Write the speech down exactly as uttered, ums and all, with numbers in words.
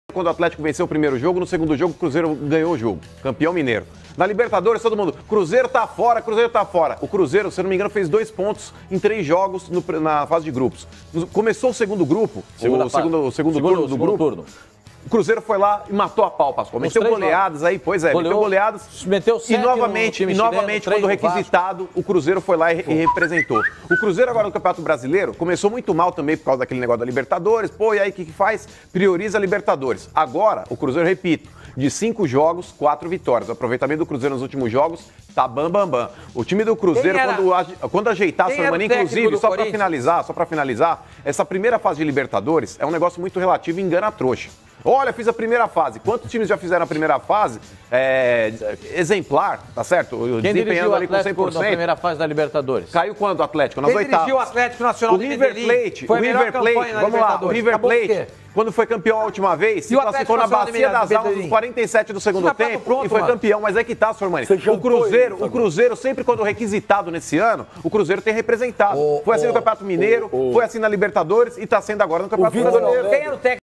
Quando o Atlético venceu o primeiro jogo, no segundo jogo o Cruzeiro ganhou o jogo. Campeão mineiro. Na Libertadores, todo mundo, Cruzeiro tá fora, Cruzeiro tá fora. O Cruzeiro, se eu não me engano, fez dois pontos em três jogos no, na fase de grupos. Começou o segundo grupo, Segunda o, segundo, o segundo, segundo turno do segundo grupo. Turno. O Cruzeiro foi lá e matou a pau, Pascoal. Meteu goleadas aí, pois é, Goleou, meteu goleadas. Meteu sete e novamente, no e novamente chileno, quando requisitado, o Cruzeiro foi lá e, e representou. O Cruzeiro agora no Campeonato Brasileiro começou muito mal também por causa daquele negócio da Libertadores. Pô, e aí o que, que faz? Prioriza a Libertadores. Agora, o Cruzeiro, repito, de cinco jogos, quatro vitórias. O aproveitamento do Cruzeiro nos últimos jogos tá bam, bam, bam. O time do Cruzeiro, quando, quando ajeitar, Sormani, inclusive, só para finalizar, só para finalizar, essa primeira fase de Libertadores é um negócio muito relativo e engana a trouxa. Olha, fiz a primeira fase. Quantos times já fizeram a primeira fase? É, exemplar, tá certo? Quem dirigiu o Atlético na primeira fase da Libertadores? Caiu quando o Atlético? Nas Quem oitavas. dirigiu o Atlético Nacional o River Plate, foi o River Plate, vamos lá, o River Plate, quando foi campeão a última vez, se classificou na bacia das almas nos quarenta e sete do segundo tempo pronto, e foi mano. campeão, mas é que tá, Sormani. O Cruzeiro, ele, o Cruzeiro, sempre quando requisitado nesse ano, o Cruzeiro tem representado. Oh, foi assim oh, no Campeonato Mineiro, oh, oh. foi assim na Libertadores e tá sendo agora no Campeonato Brasileiro.